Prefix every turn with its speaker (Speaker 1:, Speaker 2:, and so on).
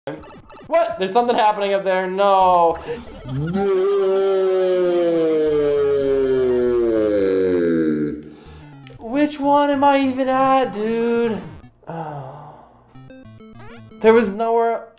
Speaker 1: What? There's something happening up there. No. Which one am I even at, dude? Oh. There was nowhere.